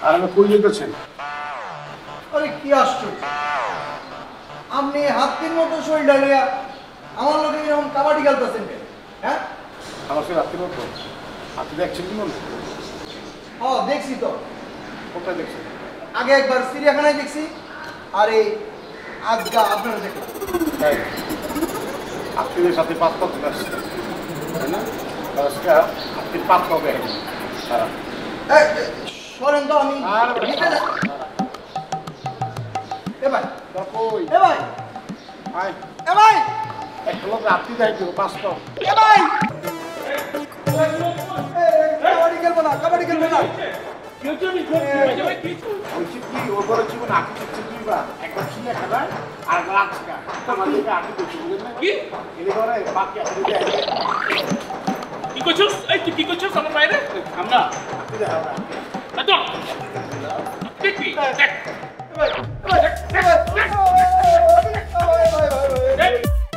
আর আমি কই যেতেছেন? আরে কি আশ্চর্য, আপনি হাতির মতো শরীরটা লইয়া আমার লোকে এরকম কাবাডি খেলতেছেন কেন? হ্যাঁ, আমার সে রাত্রি মতো আপনি দেখছেন কি মনে? দেখছি তো। কোথায় দেখছেন? আগে একবার চিড়িয়াখানায় দেখছি, আর এই আজকা আপনারা দেখলাম। তাই আপনাদের সাথে পাত পাত আসছে, তাই না? আজকে আপনি পাত পাবে সারা। সরেন তো, আমি এ ভাই, কই এ ভাই, আয় এ ভাই, একটা লোক রাত্রি যাইতো পাঁচটা। এ ভাই, কাবাডি খেলবো না, কাবাডি খেলবো না। বলছি কি ওর ঘরে জীবন আঁকি দিচ্ছে তুই বা একবার ছিল খেলা আর রাজকা আমার দিকে আঁকি দিচ্ছে বুঝলেন না? কি এলে ঘরে বাকি আপনি কি করছিস? এই তুই কি করছিস আমার বাইরে? আমরা আপনি দেখা তো দেখবি দেখ দেখ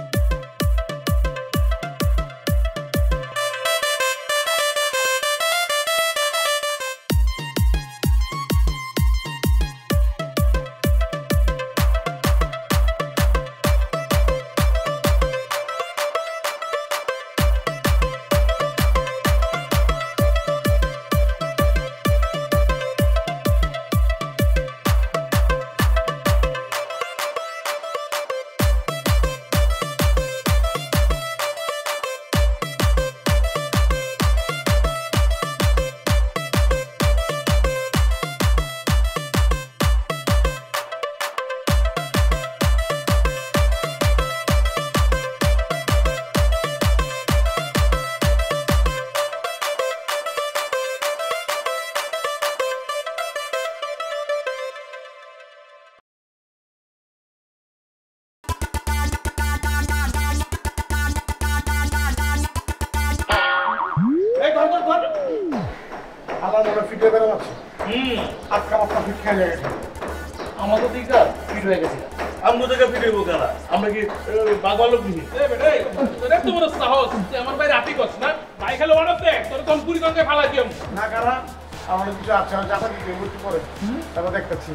আমার মনে ফিটে বেরো আছে। আজকে আপনার ফিট খেয়ে গেছে আমাদের দিকটা ফিট হয়ে গেছে। আমগো থেকে ফিট হইব কারা? আমরা কি বাগবালক দিই? এ বেটা এই তোর এত বড় সাহস তুই আমার বাইরে আটি করছিস না? ভাই খেলে বানাতে তোর কোন পুরি গঙ্গায় ফালা দিম না কারা আমার কিছু আছে আমি যাতা দিতে ভর্তি করে তারপর দেখতেছি।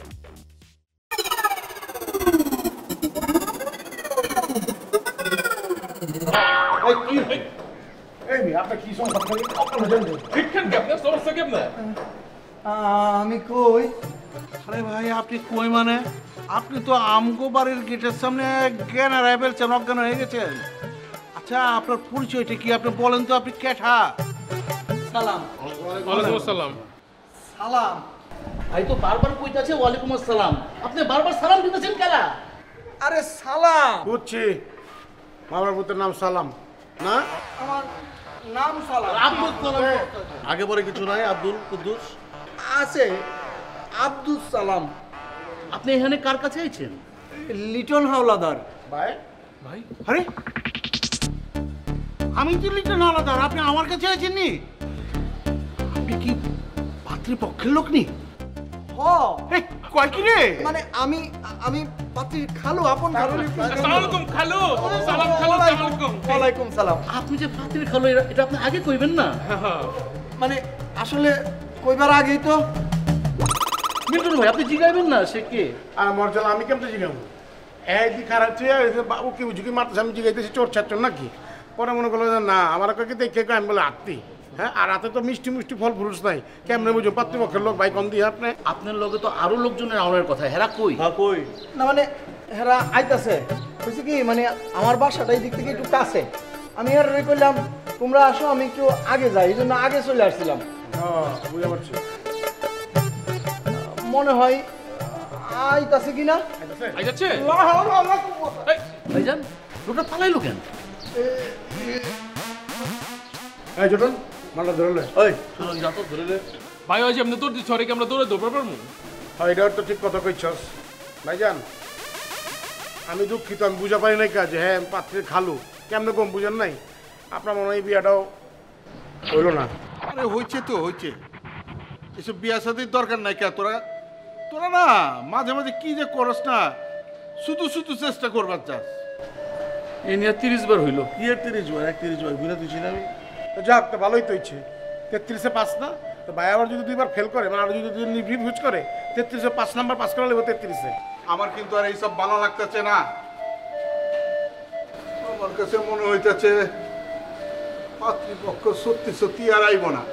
আপনার কি সমস্যা আপনার জানবেন ঠিক খান কেমনে সমস্যা কেমনে? আমি কই, আরে ভাই আপনি কই মানে? আপনি তো আমগো বাড়ির গেটের সামনে জ্ঞান হারায় ফেলছেন, অজ্ঞান হয়ে গেছেন। আচ্ছা আপনার পরিচয়টা কি আপনি বলেন তো, আপনি কেঠা? সালাম। ওয়ালাইকুম আসসালাম। সালাম ভাই তো বারবার কইতাছে ওয়ালাইকুম আসসালাম, আপনি বারবার সালাম দিতেছেন কারা? আরে সালাম, বুঝছি মামার পুত্রের নাম সালাম না? আমার নাম সালাম। আব্দুল সালাম আগে পরে কিছু নাই? আব্দুল কুদ্দুস আছে আব্দুল সালাম। আপনি এখানে কার কাছে আইছেন? লিটন হাওলাদার। ভাই ভাই আরে আমি তো লিটন হাওলাদার, আপনি আমার কাছে আছেন নি? আপনি কি পাত্রপক্ষের লোক নি? এই, কয় কি রে? মানে আমি আমি পাত্রীর খালু, আপন খালু। আসসালামু আলাইকুম খালু। সালাম খালু। আসসালামু আলাইকুম। ওয়ালাইকুম সালাম। আপনি যে পাত্রীর খালো এটা আপনি আগে কইবেন না? মানে আসলে কইবার আগেই তো মিল্টন ভাই আপনি জিগাইবেন না সে কে? আর মর্যাদা আমি কেমন জিগাবো? এই দি খারাপ বাবু কি ঝুঁকি মারতেছে, আমি জিগাইতেছি চোর ছাড়ছো নাকি? পরে মনে করলো যে না আমার কাছে দেখে আমি বলে আত্মি। হ্যাঁ, আর রাতে তো মিষ্টি মিষ্টি ফল ফুরুস নাই, কেমনে বুঝো পাত্রপক্ষের লোক ভাই কম দিয়ে আপনি? আপনার লগে তো আরো লোকজনের আওয়ার কথা, হেরা কই? কই না, মানে হেরা আইতাছে। বুঝছি কি, মানে আমার বাসাটা এই দিক থেকে একটু কাছে। আমি আর কইলাম তোমরা আসো, আমি একটু আগে যাই, এই জন্য আগে চলে আসছিলাম। বুঝতে পারছি। মনে হয় আইতাছে কিনা। আই যাচ্ছে? ভাইজান লোকটা পালাইলো কেন? এই জটন মালটা ধরলে ওই শুনুন যত ধরে রে। ভাই ওই যে এমনি তোর দিচ্ছ রে আমরা দৌড়ে দৌড় পারবো? হ্যাঁ, এটাও তো ঠিক কথা কইছস ভাইজান। আমি দুঃখিত, আমি বুঝা পারি নাই কাজ। হ্যাঁ, পাত্রের খালু কেমনে কম বুঝেন নাই? আপনার মনে হয় এই বিয়াটাও হইল না। আরে হইছে তো হইছে, এসব বিয়া শাদির দরকার নাই। কে তোরা তোরা না মাঝে মাঝে কি যে করস না, শুধু শুধু চেষ্টা করবার চাস। এ নিয়ে 30 বার হইলো। কি এর 30 বার 31 বার ঘুরে দিছি না আমি। তো যাক, তো ভালোই তো ইচ্ছে 33-এ 5 না, তো ভাই আবার যদি 2বার ফেল করে মানে আর যদি রিফিউজ করে 33-এ 5 নাম্বার পাস করা লাগবে 33-এ। আমার কিন্তু আর এইসব ভালো লাগতেছে না। আমার কাছে মনে হইতেছে পাত্রীপক্ষ সত্যি সত্যি আর আইব না।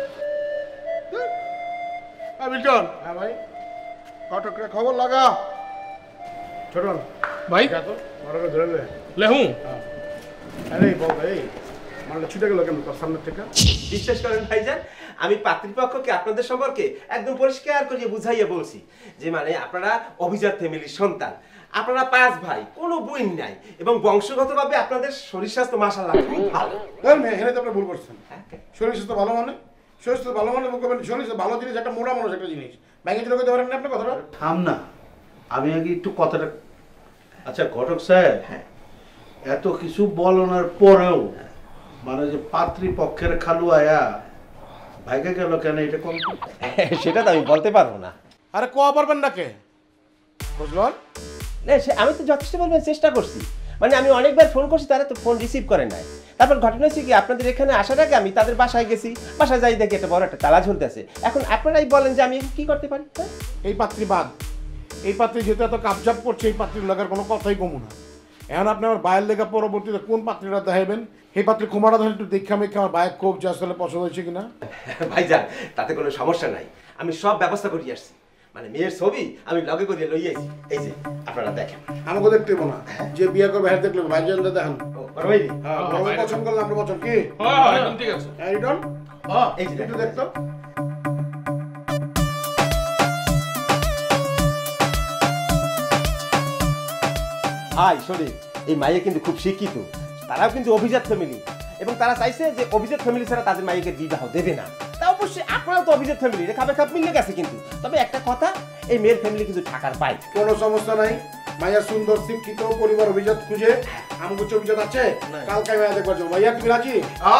বিল্টন, হ্যাঁ ভাই। ঘটকরে খবর লাগা। ছোটন ভাই যা তো বড় করে ধরে নে। লেহু আরে বল ভাই মানে ছুটে গেল কেন তোর সামনে থেকে? বিশ্বাস করেন ভাইজান, আমি পাত্রীপক্ষকে আপনাদের সম্পর্কে একদম পরিষ্কার করিয়ে বুঝাইয়া বলছি যে মানে আপনারা অভিজাত ফ্যামিলির সন্তান, আপনারা 5 ভাই, কোনো বোন নাই এবং বংশগতভাবে আপনাদের শরীর স্বাস্থ্য মাশাআল্লাহ খুব ভালো। ধর মেয়ে এখানে তো আপনি ভুল করছেন। হ্যাঁ, শরীর স্বাস্থ্য ভালো মানে শরীর স্বাস্থ্য ভালো মানে শরীর স্বাস্থ্য ভালো জিনিস একটা মোটা মানুষ একটা জিনিস ব্যাংকে চলে করতে পারেন না আপনি কথাটা? থাম না, আমি আগে একটু কথাটা। আচ্ছা ঘটক সাহেব, এত কিছু বলানোর পরেও মানে যে পাত্রীপক্ষের খালু আয়া ভাইকে গেল কেন, এটা কোন? সেটা তো আমি বলতে পারবো না। আরে কোয়া পারবেন না কে বুঝলেন? না আমি তো যথেষ্ট পরিমাণে চেষ্টা করছি, মানে আমি অনেকবার ফোন করছি, তারা তো ফোন রিসিভ করে নাই। তারপর ঘটনা হচ্ছে কি, আপনাদের এখানে আসার আগে আমি তাদের বাসায় গেছি, বাসায় যাই দেখি একটা বড় একটা তালা ঝুলতেছে। এখন আপনারাই বলেন যে আমি কি করতে পারি? এই পাত্রী বাদ, এই পাত্রী যেহেতু এত কাপজাপ করছে এই পাত্রীর লাগার কোনো কথাই কমু না। এখন আপনি আমার বাইরের লেখা পরবর্তীতে কোন পাত্রীরা দেখাবেন এই পাত্রী কুমারা ধরে একটু দেখা মেখে আমার বাইক কোক যে আসলে পছন্দ হয়েছে কিনা। ভাইজান তাতে কোনো সমস্যা নাই, আমি সব ব্যবস্থা করিয়ে আসছি, মানে মেয়ের ছবি আমি লগে করিয়ে লই আইছি। এই যে আপনারা দেখেন। আমাকে দেখতে না যে বিয়ে করবে হ্যাঁ দেখলে ভাইজান দেখান। বড় ভাই হ্যাঁ পছন্দ করলে আমরা পছন্দ কি হ্যাঁ একদম ঠিক আছে। এই ডন এই যে একটু দেখতো। ভাই শরীর এই মাইয়া কিন্তু খুব শিক্ষিত, তারাও কিন্তু অভিজাত ফ্যামিলি এবং তারা চাইছে যে অভিজাত ফ্যামিলি ছাড়া তাদের মাইয়াকে বিবাহ দেবে না। তা অবশ্যই আপনারাও তো অভিজাত ফ্যামিলি, রেখা বেখা মিলে গেছে। কিন্তু তবে একটা কথা, এই মেয়ের ফ্যামিলি কিন্তু ঢাকার বাইরে। কোনো সমস্যা নাই, মাইয়া সুন্দর শিক্ষিত পরিবার অভিজাত খুঁজে আমাকে অভিজাত আছে কালকে মাইয়া দেখবার জন্য। ভাইয়া তুমি রাজি?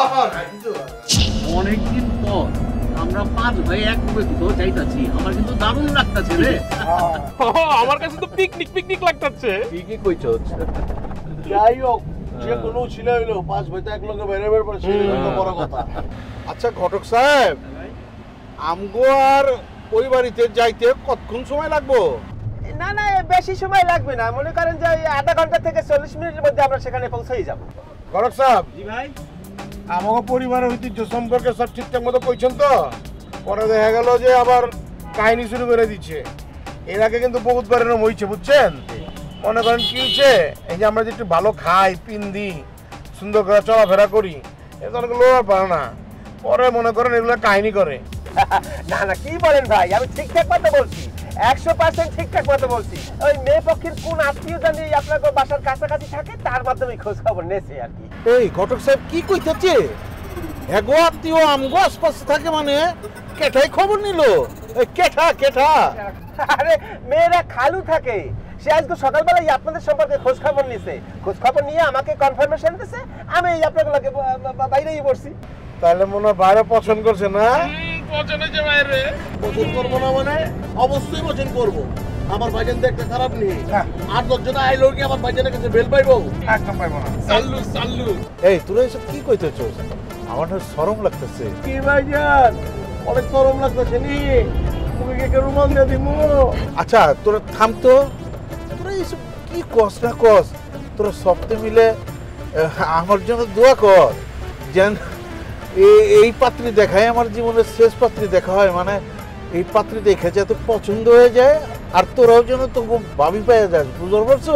অনেকদিন পর আমরা 5 ভাই এক রূপে কোথাও যাইতাছি, আমার কিন্তু দারুণ লাগতাছে রে। আমার কাছে তো পিকনিক পিকনিক লাগতাছে। ঠিকই কইছ। যাই হোক, যে কোনো ছিল হইলো 5 ভাই তো এক লগে বের বের পড়ে, সেটা বড় কথা। আচ্ছা ঘটক সাহেব, আমগো আর ওই বাড়িতে যাইতে কতক্ষণ সময় লাগবো? না না বেশি সময় লাগবে না, মনে করেন যে আধা ঘন্টা থেকে 40 মিনিটের মধ্যে আমরা সেখানে পৌঁছেই যাব। গরক সাহেব জি ভাই। আমাকে পরিবারের ঐতিহ্য সম্পর্কে সব ঠিকঠাক মতো কইছেন তো? পরে দেখা গেল যে আবার কাহিনী শুরু করে দিচ্ছে। এর আগে কিন্তু বহুতবার এরকম হয়েছে বুঝছেন। মনে করেন কি হচ্ছে, এই যে আমরা যে একটু ভালো খাই পিন্দি সুন্দর করে চলাফেরা করি, এটা অনেক লোক আর পারে না, পরে মনে করেন এগুলো কাহিনী করে। না না কি বলেন ভাই, আমি ঠিকঠাক কথা বলছি, 100% ঠিকঠাক কথা বলছি। ওই মেয়ে পক্ষের কোন আত্মীয় জানি আপনার বাসার কাছাকাছি থাকে, তার মাধ্যমে খোঁজ খবর নেছে আর কি। এই ঘটক সাহেব কি কইতেছে? এগো আত্মীয় আমগো আশপাশ থাকে মানে কেঠাই খবর নিল? কেঠা কেঠা? আরে মেয়েরা খালু থাকে, সে আজকে সকালবেলায় আপনাদের সম্পর্কে খোঁজ খবর নিছে, খোঁজ খবর নিয়ে আমাকে কনফার্মেশন দিছে, আমি আপনাদের লাগে বাইরেই বসছি। তাহলে মনে হয় বাইরে পছন্দ করছে না? পছন্দ হয়েছে বাইরে। পছন্দ করবো না মানে অবশ্যই পছন্দ করবো। আমার ভাইজান তো একটা খারাপ নেই, 8-10 জন আইলো কি আমার ভাইজানের কাছে বেল পাইবো? একদম পাইবো না। সাল্লু সাল্লু। এই তোরা এসব কি কইতেছস? আমার না শরম লাগতেছে। কি ভাইজান অনেক শরম লাগতেছে নি, মুখে কে রুমাল দিয়ে দিমু? আচ্ছা তোরা থাম তো, তোরা এসব কি কস না কস, তোরা সবতে মিলে আমার জন্য দোয়া কর যেন এই পাত্রী দেখায় আমার জীবনের শেষ পাত্রী দেখা হয়, মানে এই পাত্রী দেখে যাতে পছন্দ হয়ে যায় আর তোরাও যেন তো ভাবি পেয়ে যাস। বুঝতে পারছো?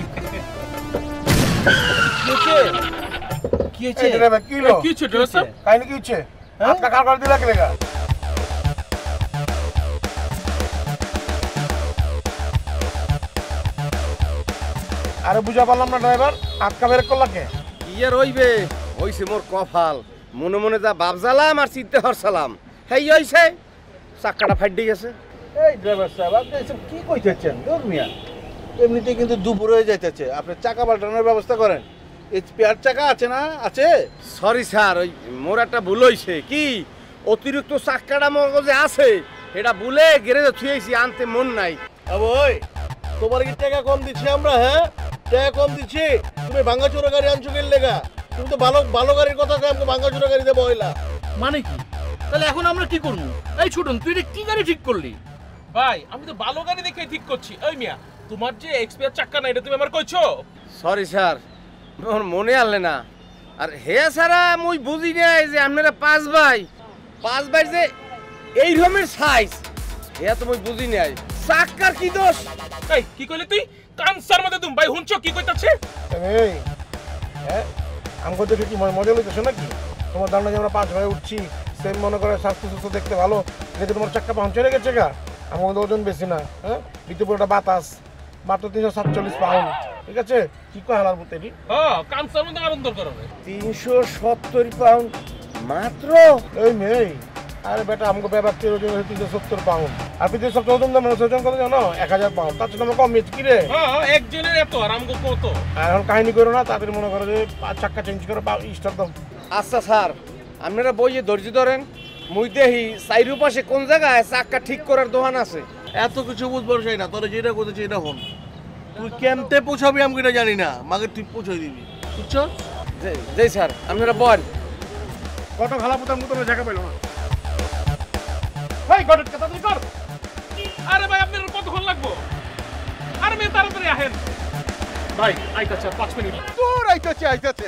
কি হচ্ছে রে ভাই? কি হলো? কি ছোট আছে? কাহিনী কি হচ্ছে? হাতটা কার করে দিলা কে লেগা? আরে বুঝা পারলাম না ড্রাইভার, আটকা বের করলা কে? ইয়ে রইবে হইছে মোর কপাল, মনে মনে যা ভাবজালাম আর চিন্তা হরসালাম, হেই হইছে চাক্কাটা ফাইডে গেছে। এই ড্রাইভার সাহেব আপনি এসব কি কইতেছেন? দূর মিয়া, এমনিতে কিন্তু দুপুর হয়ে যাইতেছে, আপনি চাকা পাল্টানোর ব্যবস্থা করেন। এই স্পেয়ার চাকা আছে না? আছে? সরি স্যার, ওই মোর একটা ভুল হইছে, কি অতিরিক্ত চাক্কাটা মগজে আছে, এটা ভুলে গ্যারেজে থুয়েছি, আনতে মন নাই। ওই তোমার কি টাকা কম দিচ্ছি আমরা? হ্যাঁ টাকা কম দিচ্ছি, তুমি ভাঙ্গাচোরা গাড়ি আনছো কেন লেগা? তুমি তো ভালো ভালো গাড়ির কথা কই, আমাকে ভাঙ্গাচোরা গাড়ি দেবো হইলা মানে কি তাহলে এখন আমরা কি করবো? এই ছোটন, তুই এটা কি গাড়ি ঠিক করলি? ভাই আমি তো ভালো গাড়ি দেখে ঠিক করছি। ওই মিয়া তোমার যে এক্সপিয়ার চাক্কা না এটা তুমি আমার কইছো? সরি স্যার, মোর মনে আনলে না। আর হে সারা মুই বুঝি নাই যে আপনারা পাঁচ ভাই যে এই রকমের সাইজ, হে তো মুই বুঝি নাই। চাক্কার কি দোষ? এই কি কইলি তুই? কানসার মধ্যে তুমি ভাই হুনছো কি কইতাছে? এই হ্যাঁ আমাকে দেখে কি মজা লইতেছো নাকি? তোমার ধারণা যে আমরা 5 ভাই উঠছি, সেম মনে করে স্বাস্থ্য সুস্থ দেখতে ভালো, যেটা তোমার চাক্কা পাংচার হয়ে গেছে গা। আমাদের ওজন বেশি না, হ্যাঁ বিদ্যুপুরটা বাতাস মাত্র 347 পাউন্ড, ঠিক আছে? কি কয় হালার বুতেরি? হ্যাঁ কানসার মধ্যে আনন্দ করবে। 370 পাউন্ড মাত্র? এই মেয়ে, আরে বেটা আমাকে ব্যাপারটির ওজন হচ্ছে 370 পাউন্ড। আর পৃথিবীর সবচেয়ে ওজন মানুষ ওজন কত জানো? 1000 পাউন্ড। তার চেয়ে আমরা কম বেশি কি রে? হ্যাঁ একজনের এত আর আমাকে কত? আর এখন কাহিনী করো না, তাদের মনে করো যে চাক্কা চেঞ্জ করো বা স্টার দাও। আচ্ছা স্যার, আপনারা বইয়ে ধৈর্য ধরেন, মুই দেখি চাইরু পাশে কোন জায়গায় চাক্কা ঠিক করার দোকান আছে। এত কিছু বুঝবার চাই না, তোরা যেটা করতেছি এটা হন। তুই কেমতে পৌঁছাবি আমি এটা জানি না, মাকে তুই পৌঁছাই দিবি, বুঝছো? জি স্যার, আপনারা বল। কত খালা পুতার মতো জায়গা পাইলো না। ভাই গডট কথা তুই কর। আরে ভাই আপনার কতক্ষণ লাগবো? আরে মেয়ে তাড়াতাড়ি আহেন। ভাই আইতাছে 5 মিনিট। তোর আইতাছে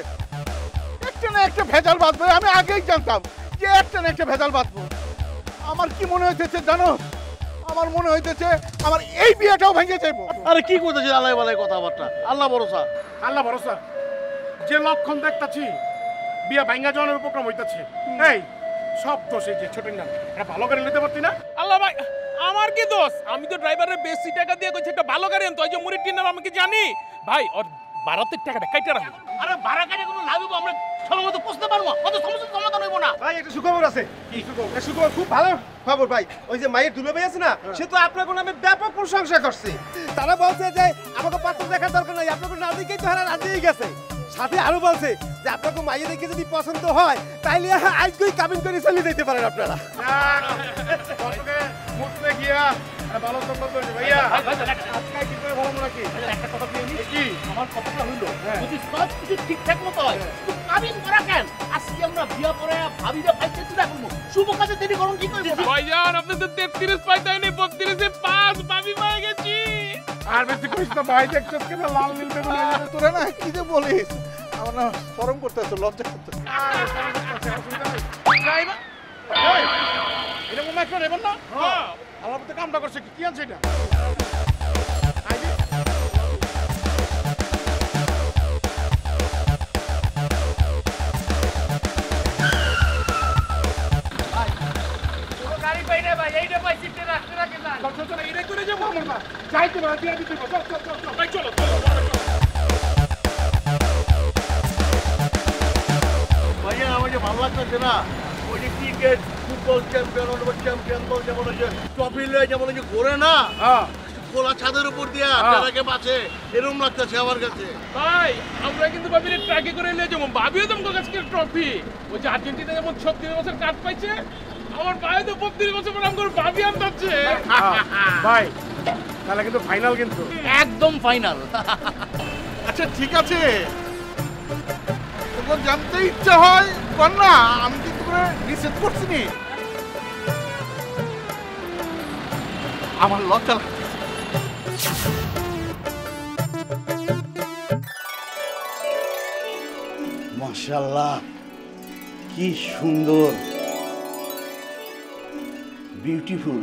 একটা না একটা ভেজাল বাঁধবে। আমি আগেই জানতাম যে একটা না একটা ভেজাল বাঁধবো। আমার কি মনে হইতেছে জানো? আমার মনে হইতেছে আমার এই বিয়েটাও ভেঙে যাইবো। আরে কি করতেছিস আল্লাহ বালাই কথাবার্তা? আল্লাহ ভরসা। আল্লাহ ভরসা, যে লক্ষণ দেখতাছি বিয়া ভাঙ্গা যাওয়ার উপক্রম হইতাছে। এই সব দোষে যে ছোট না, এটা ভালো করে নিতে পারতি না? আল্লাহ ভাই আমার কি দোষ? আমি তো ড্রাইভারের বেশি টাকা দিয়ে কইছি একটা ভালো গাড়ি আনতো। ওই যে মুড়ির টিনের আমি কি জানি? ভাই ওর 12 টাকাটা কাইটা রাখো। আরে ভাড়া গাড়ি কোনো লাভ হইব? আমরা সময় মতো পৌঁছতে পারবো? কত সমস্যা সমাধান হইব না? ভাই একটা সুখবর আছে। কি সুখবর? সুখবর খুব ভালো খবর ভাই। ওই যে মায়ের দুলো ভাই আছে না, সে তো আপনার নামে ব্যাপক প্রশংসা করছে। তারা বলছে যে আমাকে পাত্র দেখার দরকার নাই, আপনাকে না দেখেই তো হারা রাজিই গেছে। সাথে আরো বলছে যে আপনাকে মাইয়ে দেখে যদি পছন্দ হয় তাইলে আজকেই কাবিন করে চলে যেতে পারেন আপনারা। মুখে গিয়া ভালো সম্পর্ক হয়েছে ভাইয়া। আজকে কি করে ভালো নাকি? একটা কথা বলি কি? আমার কথাটা হইলো যদি সব কিছু ঠিকঠাক মতো হয় তো কাবিন করা কেন? আজকে আমরা বিয়া পরে ভাবিরা পাইতে তুই রাখবো। শুভ কাজে দেরি করুন কি করব? ভাইজান আপনি তো 33 পাইতাইনি, 32 এ 5 ভাবি পেয়ে গেছি। আর বেশি কইছ না ভাই, দেখছস কেন লাল নীল বেগুনি হয়ে যাবে? তোরা না কি যে বলিস, আমার না শরম করতেছে, লজ্জা করতেছে। এটা মনে একটা নেবেন না? হ্যাঁ আমার মতো কামটা করছে কি আনছে এটা? গাড়ি পাই না ভাই, এইটা পাই সিটে রাখতে রাখে না। চল এইটা করে যাবো আমরা। যাই তো না, দিয়া দিতে চল চল চল চল। ভাই চলো। ভাইয়া আমার যে ভালো লাগতেছে না, ওই যে cricket, football champion, champion ball, যেমন ওই যে ট্রফি লয়ে যেমন ওই যে ঘোরে না, খোলা ছাদের উপর দিয়া ট্রাকে বাঁচে, এরকম লাগতেছে আমার কাছে। ভাই আমরা কিন্তু ভাবিরে ট্রাকে করে নিয়ে যাবো। ভাবিও তো আমাকে আজকে ট্রফি, ওই যে আর্জেন্টিনা যেমন 36 বছর কাজ পাইছে, আমার ভাই তো 32 বছর পর আমাকে ভাবি আনতাছে। ভাই তাহলে কিন্তু ফাইনাল, কিন্তু একদম ফাইনাল। আচ্ছা ঠিক আছে, তখন জানতে ইচ্ছা হয় কর না, আমি কিন্তু করে নিষেধ করছি নি। আমার লজ্জা লাগছে। মাশাআল্লাহ, কি সুন্দর, বিউটিফুল।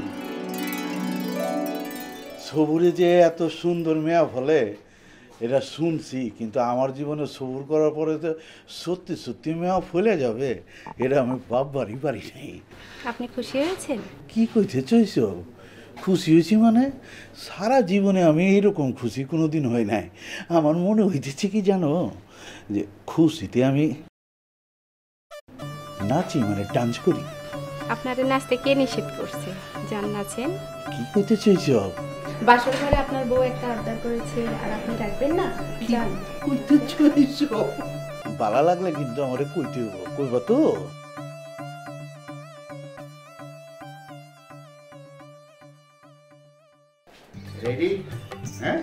সবুরে যে এত সুন্দর মেয়া ফলে এটা শুনছি, কিন্তু আমার জীবনে সবুর করার পরে তো সত্যি সত্যি মেয়া ফলে যাবে এটা আমি ভাববারই পারি নাই। আপনি খুশি হয়েছেন? কি কইতে চাইছ? খুশি হয়েছি মানে সারা জীবনে আমি এইরকম খুশি কোনোদিন হয় নাই। আমার মনে হইতেছে কি জানো, যে খুশিতে আমি নাচি, মানে ডান্স করি। আপনারে নাচতে কে নিষেধ করছে? যান নাচেন। কি কইতে চাইছ? বাসর ঘরে আপনার বউ একটা আবদার করেছে আর আপনি রাখবেন না? যান। কইতে চাইছ? ভালো লাগলে কিন্তু আমারে কইতে হবো, কইবা তো? রেডি? হ্যাঁ,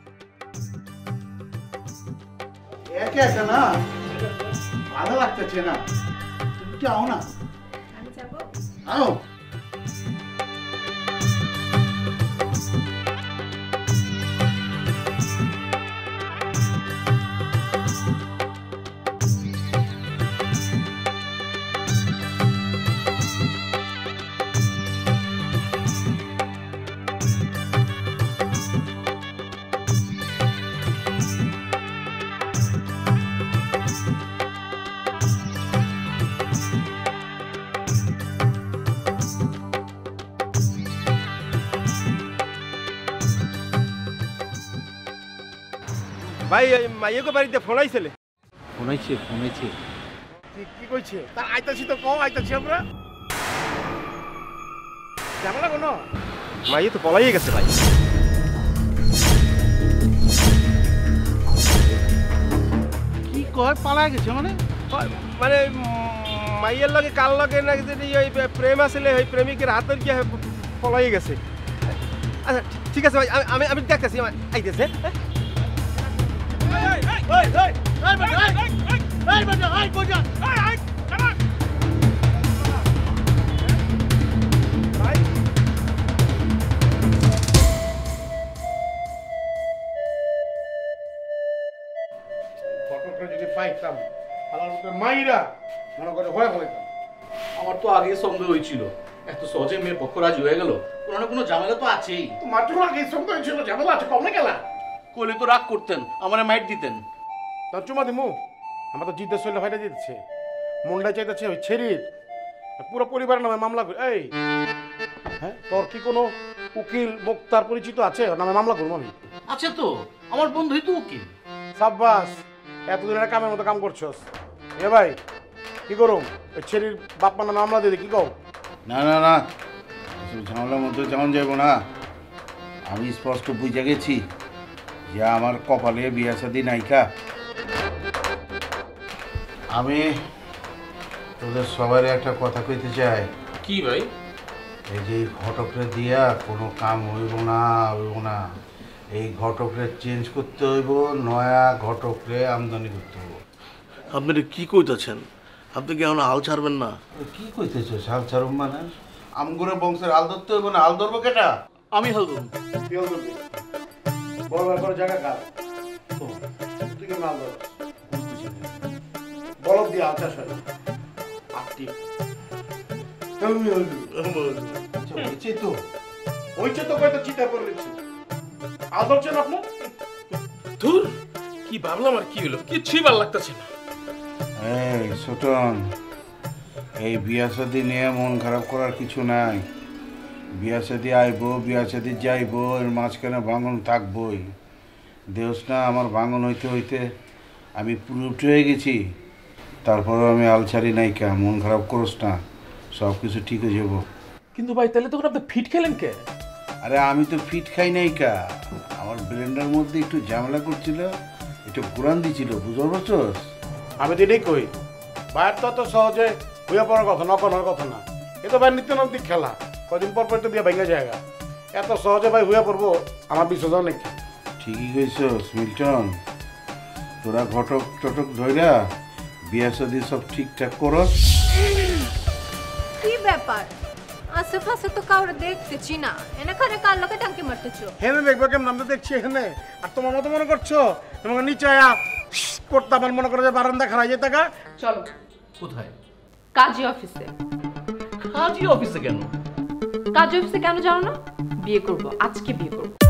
একা একা না ভালো লাগতেছে না, তুমি যাও না। আমি যাবো। আও ভাই ওই মাইয়াকে বাড়িতে ফোন আইছিলে? ফোনাইছে কি কইছে তার আইতাছি তো কও আইতাছি আমরা ঝামেলা কোনো মাইয়া তো পলাইয়ে গেছে ভাই। কি কয় পালা গেছে মানে? মানে মাইয়ের লগে কার লগে না যদি ওই প্রেম আসলে ওই প্রেমিকের হাতের কি পলাইয়ে গেছে। আচ্ছা ঠিক আছে ভাই, আমি আমি দেখতেছি, আইতেছে। ফটোটা যদি পাইতাম আলার মতো মাইরা মনে করে হয়ে ফেলাইতাম। আমার তো আগে সন্দেহ হয়েছিল, এত সহজে মেয়ের পক্ষ রাজি হয়ে গেল, কোনো না কোনো ঝামেলা তো আছেই। তো মাত্র আগে সন্দেহ ছিল ঝামেলা আছে কমে গেলা। কইলে তো রাগ করতেন, আমারে মাইট দিতেন। তার চুমা দিমু আমার তো জিদ্দের শৈল ফাইটা দিতেছে, মনটা চাইতেছে ওই ছেড়ির পুরো পরিবারের নামে মামলা করি। এই হ্যাঁ তোর কি কোনো উকিল মুক্তার পরিচিত আছে ওর নামে মামলা করবো আমি? আছে তো, আমার বন্ধুই তো উকিল। সাব্বাস, এতদিন একটা কামের মতো কাম করছস। এ ভাই কি করুম ওই ছেড়ির বাপ্পার নামে মামলা দিয়ে কি কও? না না না, ঝামেলার মধ্যে যেমন যাবো না। আমি স্পষ্ট বুঝে গেছি যে আমার কপালে বিয়া শাদী নাইকা। আমি তোদের সবারই একটা কথা কইতে চাই। কি ভাই? এই যে ঘটকরে দিয়া কোনো কাম হইব না। এই ঘটকরে চেঞ্জ করতে হইব, নয়া ঘটকরে আমদানি করতে হইব। আপনি কি কইতেছেন? আপনি কি এখন হাল ছাড়বেন না? কি কইতেছো হাল ছাড়ুম মানে? আমগুরে বংশের হাল ধরতে হইব না, হাল ধরবো কেটা? আমি হাল ধরুন। কি হল করবি? বড় ব্যাপার জায়গা কার? তুই কি মাল ধর? বলদ দিয়ে হাল চাষ হয় আটটি হয়েছে তো হয়েছে তো কয়তো চিন্তা করে নিচ্ছি। হাল ধরছেন আপনি? ধুর, কি ভাবলাম আর কি হলো, কিছুই ভালো লাগতেছে না। এই ছোটন, এই বিয়া শাদী নিয়ে মন খারাপ করার কিছু নাই। বিয়া শাদী আইবো, বিয়া শাদী যাইবো, এর মাঝখানে ভাঙন থাকবই। দেওস না আমার ভাঙন হইতে হইতে আমি পুরো উঠে হয়ে গেছি, তারপরেও আমি আলছাড়ি নাইকা। মন খারাপ করস না, সব কিছু ঠিক হয়ে যাবো। কিন্তু ভাই তাহলে তখন আপনি ফিট খেলেন কে? আরে আমি তো ফিট খাই নাইকা, আমার ব্লেন্ডার মধ্যে একটু ঝামেলা করছিল, একটু ঘুরান দিছিল, বুঝতে পারছস? আমি তো এটাই কই, বাইর তো অত সহজে হইয়া পড়ার কথা না, করার কথা না। এ তো ভাই নিত্যনৈতিক খেলা, কদিন পর পর তো দিয়ে ভেঙে জায়গা। এত সহজে ভাই হইয়া পড়বো আমার বিশ্বাস নেই। ঠিকই কইছস মিল্টন, তোরা ঘটক টটক ধইরা বিয়া শাদী সব ঠিকঠাক করস। কি ব্যাপার? আশেপাশে তো কাউরে দেখতেছি না, এনে খানে কার লোকে টাঙ্কি মারতেছো? হেনে দেখবো কেমন, আমরা দেখছি এখানে। আর তোমার মতো মনে করছো তোমাকে নিচে আয়া করতে আমার মনে করো যে বারান্দা খারাই যেতে গা। চলো। কোথায়? কাজী অফিসে। কাজী অফিসে কেন? কাজী অফিসে কেন জানো না? বিয়ে করব, আজকে বিয়ে করব।